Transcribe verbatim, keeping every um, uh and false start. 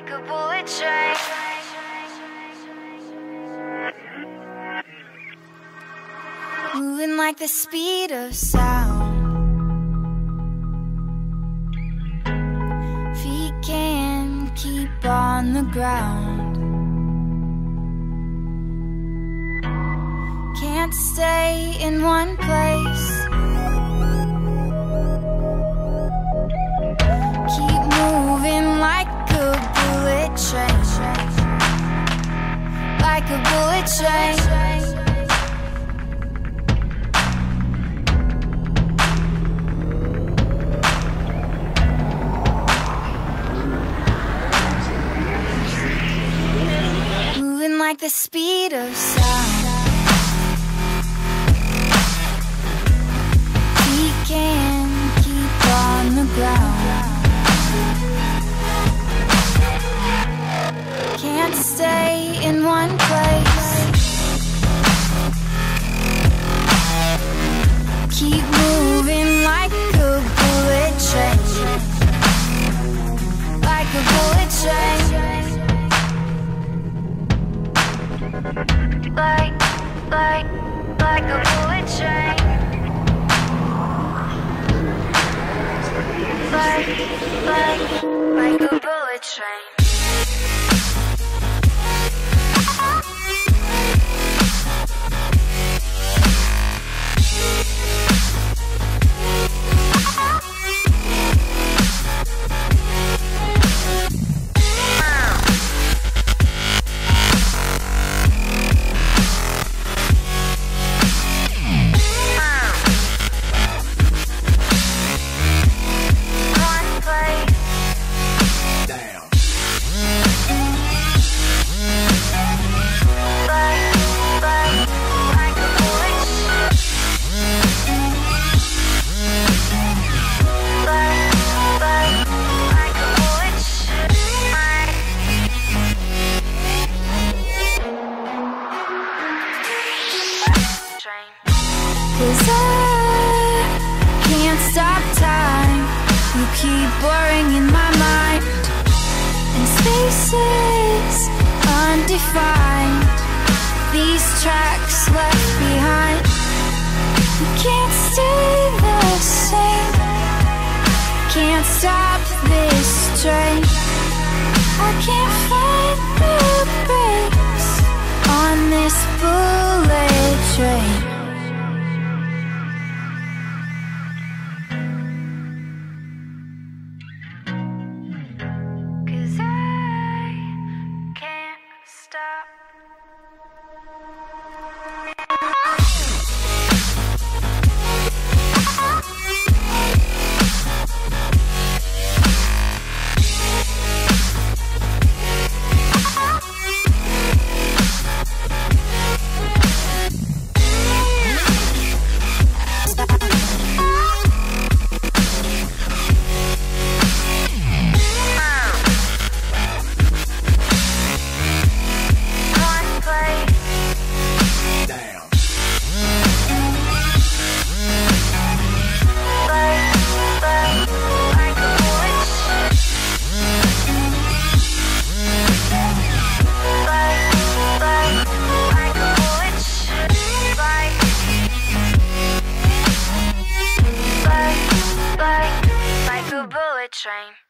like a bullet train. Moving like the speed of sound. Feet can't keep on the ground. Can't stay in one place. Keep moving like a bullet train. Like a bullet train. Like the speed of sound. We can keep on the ground. Can't stay in one place. Keep moving like a bullet train. Like a bullet train. Like, like, like a bullet train. Like, like, like a bullet train. Cause I can't stop time. You keep blurring in my mind. And spaces undefined. These tracks left behind. You can't stay the same. Can't stop this train. I can't find the brakes on this bullet train. Train.